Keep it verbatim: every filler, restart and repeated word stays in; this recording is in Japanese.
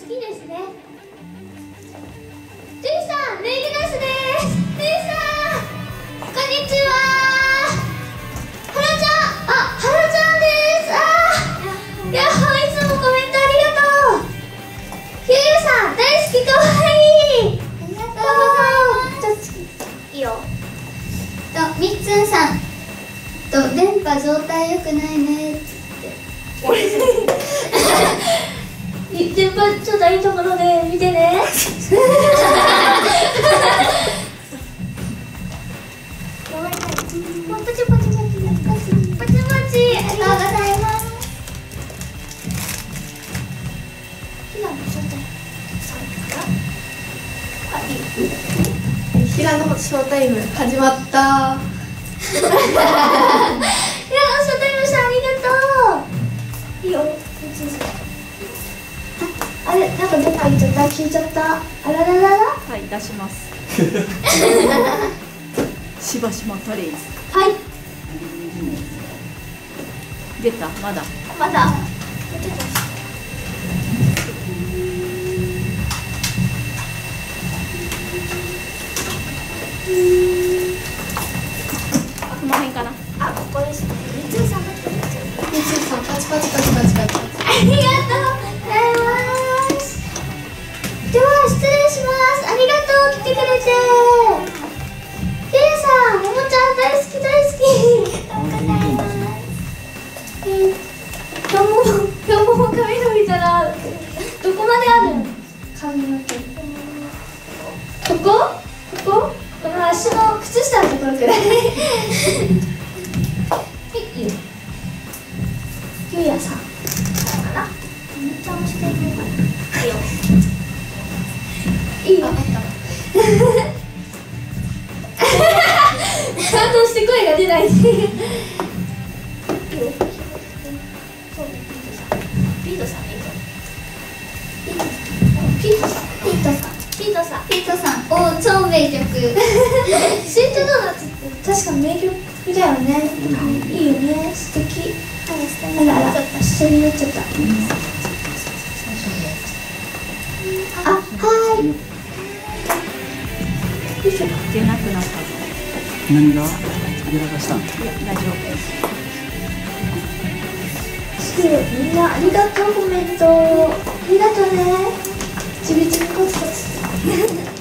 きですね。ジュリさん、メイクナイスです。ジュリさん、こんにちは。はらちゃん、あ、はらちゃんです。あー、いや、いつもコメントありがとう。ゆうゆさん、大好き、かわいい。ありがとうございます。いいよ。 と、みっつんさんと、電波状態良くないねって。 電波ちょっといいところで見てね。パチパチパチパチパチパチパチ、ありがとうございます。 平野ショータイム始まった。 平野ショータイムさん、ありがとう。いいよ。あれ、なんかどっか行っちゃった、消えちゃった。あらららら。 はい、出します。しばしまったれ。 はい。 出た、まだ。 まだ。 この辺かな。 あ、ここですね。みつさん、みつさん、 パチパチパチパチパチ。 ありがとうございます。では失礼します。ありがとう、来てくれて。ゆうさん、ももちゃん大好き大好き。ありがとうございます。えー、今日も今日も髪伸びたらどこまである？髪の毛。ここ？ここ？この足の靴下のところくらい。はい、いいよ。ゆうやさん。かな。めっちゃ押してるのかな。いいよ。いいよ。感動して声が出ない。いいよ。ピートさん、ピートさん、ピートさん、ピートさん、ピートさん、 ピートさん、おー、超名曲。 スイートドーナツって確か名曲だよね。いいよね、素敵。あらあら、下になっちゃった。あ、はーい。よいしょ。 出なくなったぞ。 何が出なかしたん？ いや、大丈夫です。 みんなありがとう、コメントありがとうね。ちびちびコツコツ。